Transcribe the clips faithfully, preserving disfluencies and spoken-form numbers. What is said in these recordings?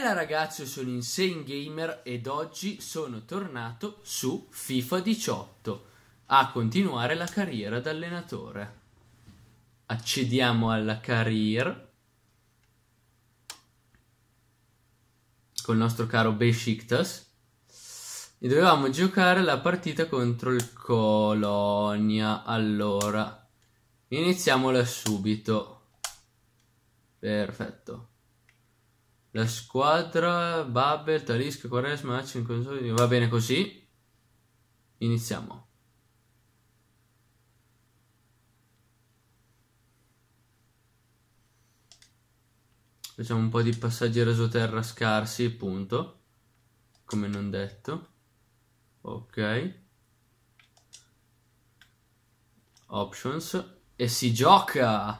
Bella ragazzi, io sono Insane Gamer ed oggi sono tornato su FIFA diciotto a continuare la carriera da allenatore. Accediamo alla career col nostro caro Besiktas e dovevamo giocare la partita contro il Colonia. Allora, iniziamola subito. Perfetto. La squadra, Babel, Talisca, Quaresma, Acci in console, va bene così. Iniziamo. Facciamo un po' di passaggi rasoterra scarsi, punto. Come non detto. Ok. Options. E si gioca!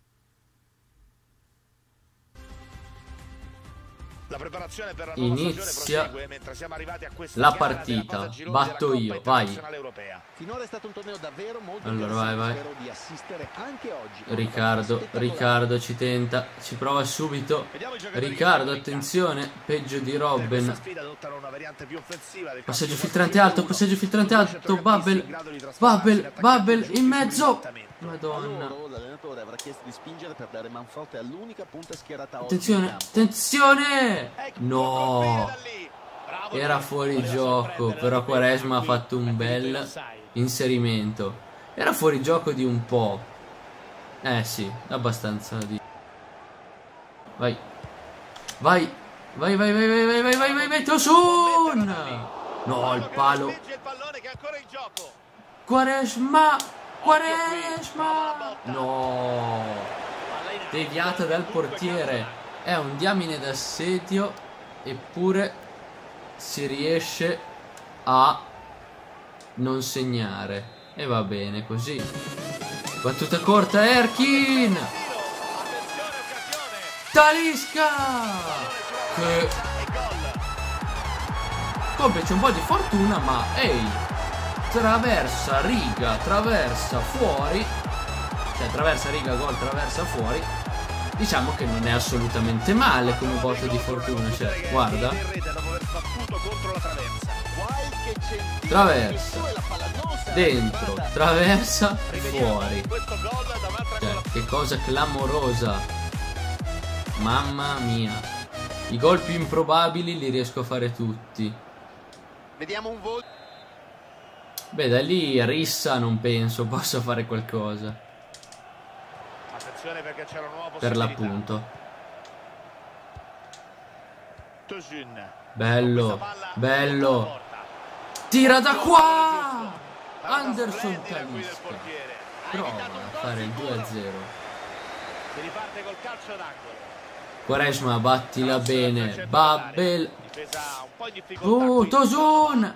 La preparazione per la nuova Inizia prosegue, mentre siamo arrivati a questa la gara partita. della Batto io, vai. Finora è stato un torneo davvero molto Allora vai vai. spero di assistere anche oggi. Riccardo, Riccardo ci tenta, ci prova subito. Riccardo, attenzione, peggio di Robben. Passaggio filtrante alto, passaggio filtrante alto, Babel, Babel, Babel in mezzo. Madonna. L'allenatore avrà chiesto di spingere per dare manforte all'unica punta schierata oggi. Attenzione, attenzione. No. Era fuori gioco, però Quaresma ha fatto un bel inserimento. Era fuori gioco di un po'. Eh sì, abbastanza di... Vai. Vai. Vai, vai, vai, vai, vai, vai, vai, vai, vai, Tosun! No, il palo. Quaresma! Quaresma! No! Deviata dal portiere. È un diamine d'assedio, eppure si riesce a non segnare. E va bene così. Battuta corta, Erkin! Talisca! Che complice un po' di fortuna, ma ehi, traversa riga, traversa fuori, cioè traversa riga, gol, traversa fuori. Diciamo che non è assolutamente male come botta di fortuna, cioè, guarda. Traversa, dentro, traversa, fuori. Cioè, che cosa clamorosa. Mamma mia. I gol più improbabili li riesco a fare tutti. Vediamo un volo. Beh, da lì Rissa non penso possa fare qualcosa. Attenzione perché c'è una nuova Per l'appunto. Bello, bello. Tira da qua! Anderson Talisca. Prova a fare il due a zero. Si riparte col calcio d'angolo. Quaresma, battila bene. Babel. Oh, Tosun!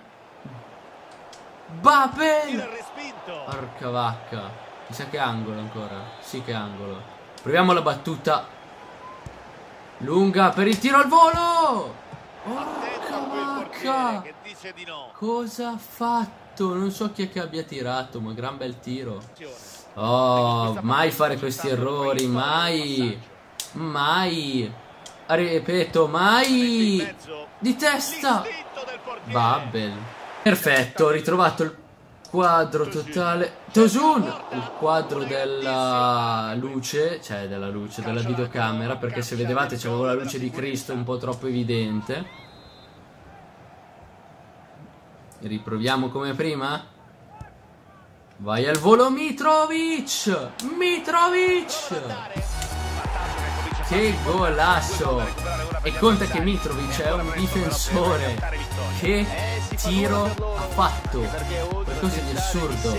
Babel! Porca vacca. Mi sa che angolo ancora. Sì che angolo. Proviamo la battuta lunga per il tiro al volo. Porca vacca. Cosa ha fatto? Non so chi è che abbia tirato, ma gran bel tiro. Oh, mai fare questi errori, mai. Mai. Ripeto, mai. Di testa. Babel. Perfetto, ho ritrovato il quadro totale. Tosun! Il quadro della luce, cioè della luce, della videocamera, perché se vedevate c'avevo la luce di Cristo un po' troppo evidente. Riproviamo come prima. Vai al volo Mitrovic! Mitrovic! Che golasso! E conta che Mitrovic è un difensore. Che tiro ha fatto! Qualcosa di assurdo.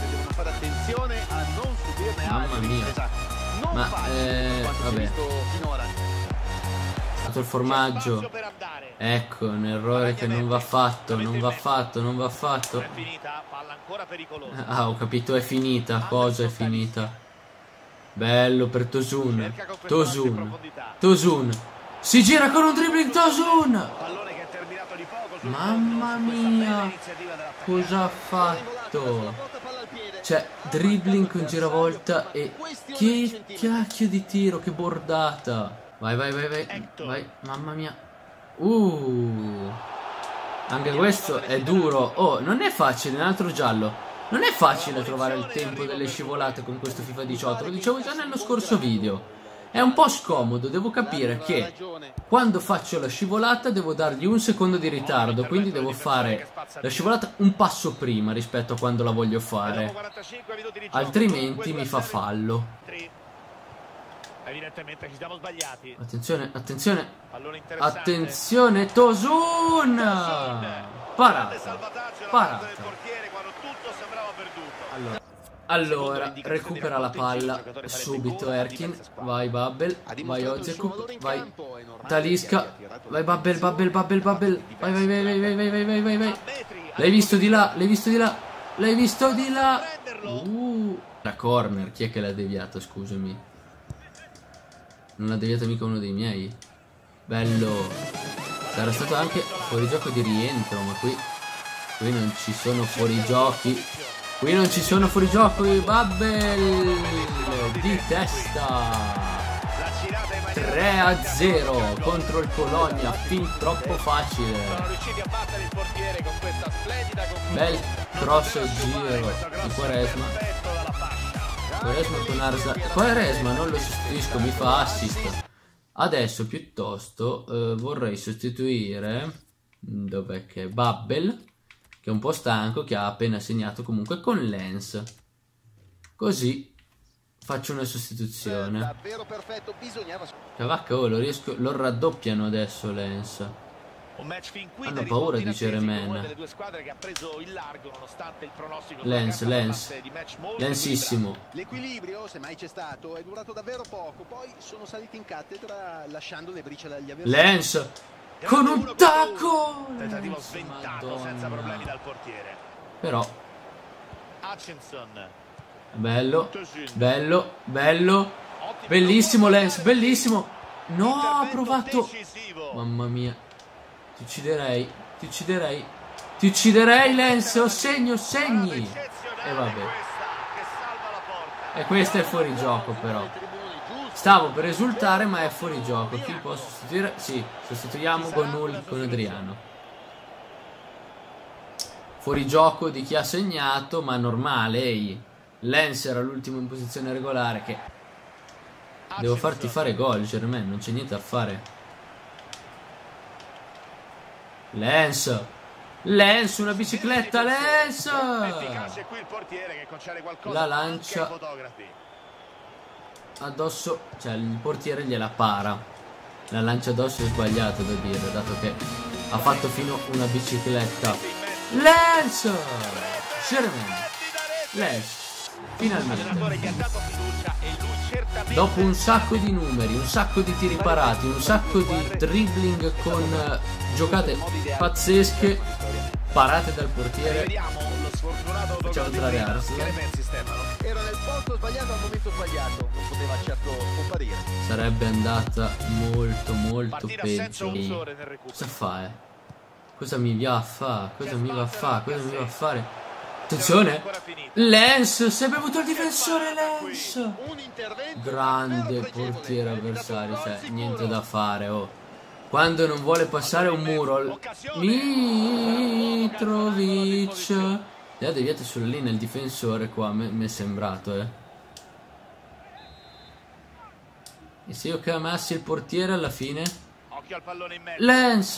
Mamma mia. Ma eh, vabbè. È stato il formaggio. Ecco, un errore che non va fatto, non va fatto, non va fatto. Ah, ho capito, è finita. Cosa è finita? Bello per Tosun. Tosun. Tosun. Si gira con un dribbling Tosun. Mamma mia. Cosa ha fatto? Cioè, dribbling con giravolta e che cacchio di tiro, che bordata. Vai, vai, vai, vai. Vai, mamma mia. Uh, anche questo è duro. Oh, non è facile, un altro giallo. Non è facile trovare il tempo delle scivolate con questo FIFA diciotto, lo dicevo già nello scorso video. È un po' scomodo, devo capire che quando faccio la scivolata devo dargli un secondo di ritardo, quindi devo fare la scivolata un passo prima rispetto a quando la voglio fare, altrimenti mi fa fallo. Attenzione, attenzione, attenzione, Tosun! Parata, parata. Allora, allora, recupera la palla subito Erkin, vai Babbel, vai Ozekuk, vai Talisca, vai Babbel, Babbel, Babbel, Babbel, vai, vai, vai, vai, vai, vai, vai, vai, vai. L'hai visto di là, l'hai visto di là, l'hai visto di là. Uh, la corner, chi è che l'ha deviato, scusami? Non l'ha deviata mica uno dei miei. Bello. Sarà stato anche fuorigioco di rientro, ma qui, qui non ci sono fuorigiochi. Qui non ci sono fuorigioco, Babbel di testa. tre a zero contro il Colonia, fin troppo facile. Bel cross e giro di Quaresma. Quaresma con Arslan. Quaresma non lo sostituisco, mi fa assist. Adesso piuttosto eh, vorrei sostituire, dov'è che è Babbel, che è un po' stanco, che ha appena segnato comunque, con Lens. Così faccio una sostituzione. Cavacca, oh, lo, riesco, lo raddoppiano adesso Lens. Hanno paura di Jeremaine. Lens, Lens. Lensissimo. L'equilibrio, se mai c'è stato, è durato davvero poco. Poi sono saliti in cattedra lasciando le briciole agli avversari. Lens! Con un tacco! Tentativo sventato senza problemi dal portiere. Però bello, bello, bello. Bellissimo Lens, bellissimo. No, ha provato. Mamma mia. Ti ucciderei, ti ucciderei. Ti ucciderei Lens, o segno, segni. E vabbè. E questo è fuori gioco però. Stavo per esultare, ma è fuori gioco. Chi può sostituire? Sì, sostituiamo Gonul con Adriano. Fuori gioco di chi ha segnato, ma normale. Ehi, Lens era l'ultimo in posizione regolare. Che devo farti fare gol, Jermaine, non c'è niente da fare. Lens, Lens, una bicicletta, Lens. La lancia addosso, cioè il portiere gliela para. La lancia addosso è sbagliato da dire, dato che ha fatto fino una bicicletta. Lens! Jermaine Lens, finalmente, dopo un sacco di numeri, un sacco di tiri parati, un sacco di dribbling con giocate pazzesche, parate dal portiere, facciamo entrare Arslan. Era nel posto sbagliato al momento sbagliato, non poteva certo comparire. Sarebbe andata molto molto peggio. Cosa fa, eh? Cosa mi va a fare? Cosa mi va a fare? Cosa mi va a fare? Attenzione! Lens! Si è bevuto il difensore Lens! Grande portiere avversario, cioè niente da fare, oh. Quando non vuole passare un muro, Mitrovic. Le ha deviate sulla linea il difensore qua, mi è sembrato, eh. E se io chiamassi il portiere alla fine? Occhio al pallone in mezzo. Lens!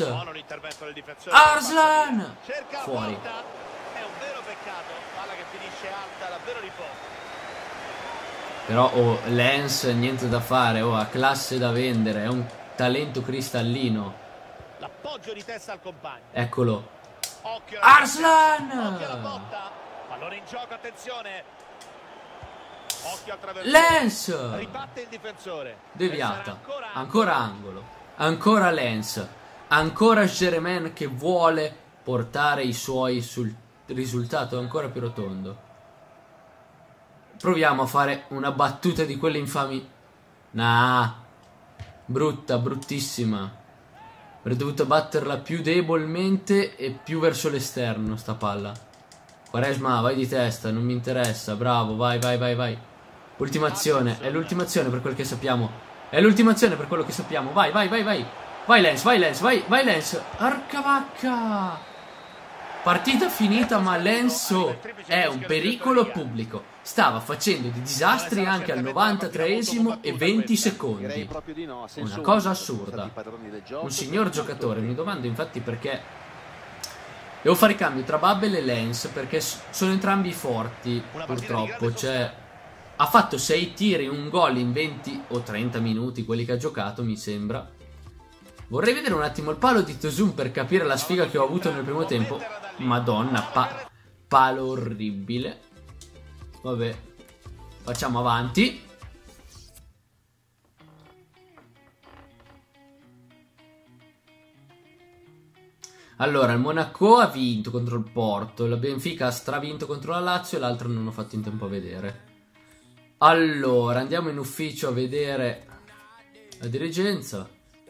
Arslan! Fuori. È un vero peccato, palla che finisce alta, davvero di poco. Però, oh, Lens, niente da fare, oh, ha classe da vendere, è un talento cristallino. L'appoggio di testa al compagno. Eccolo. Occhio Arslan! Occhio alla botta. Pallone in gioco, attenzione. Occhio al traversone. Lens! Ribatte il difensore. Deviata. Ancora, Ancora angolo. Ancora Lens. Ancora Jermaine che vuole portare i suoi sul risultato ancora più rotondo. Proviamo a fare una battuta di quelle infami. Nah. Brutta, bruttissima. Avrei dovuto batterla più debolmente e più verso l'esterno sta palla. Quaresma, vai di testa, non mi interessa. Bravo, vai, vai, vai, vai. Ultima azione, è l'ultima azione per quel che sappiamo. È l'ultima azione per quello che sappiamo. Vai, vai, vai, vai. Vai Lens, vai Lens, vai, vai Lens. Arca vacca. Partita finita, ma Lenso è un pericolo pubblico. Stava facendo dei disastri anche al novantatreesimo e venti secondi. Una cosa assurda. Un signor giocatore. Mi domando infatti perché devo fare cambio tra Bubble e Lens, perché sono entrambi forti, purtroppo. Cioè, ha fatto sei tiri, un gol in venti o trenta minuti, quelli che ha giocato, mi sembra. Vorrei vedere un attimo il palo di Tosun per capire la sfiga che ho avuto nel primo tempo. Madonna, pa palo orribile. Vabbè, facciamo avanti. Allora, il Monaco ha vinto contro il Porto, la Benfica ha stravinto contro la Lazio e l'altro non ho fatto in tempo a vedere. Allora, andiamo in ufficio a vedere la dirigenza.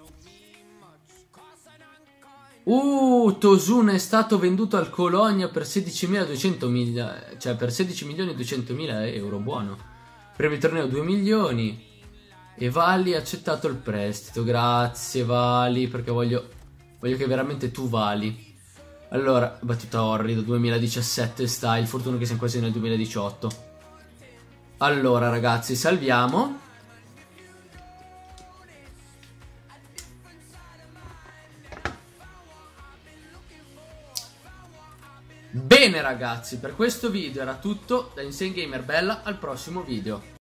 Uh, Tosun è stato venduto al Colonia per sedicimiladuecento mila, cioè per sedici milioni e duecentomila euro, buono. Premio torneo due milioni. E Vali ha accettato il prestito. Grazie Vali, perché voglio voglio che veramente tu vali. Allora, battuta orrida, duemiladiciassette style, fortuna che siamo quasi nel duemiladiciotto. Allora ragazzi, salviamo. Bene ragazzi, per questo video era tutto. Da Insane Gamer Bella, al prossimo video.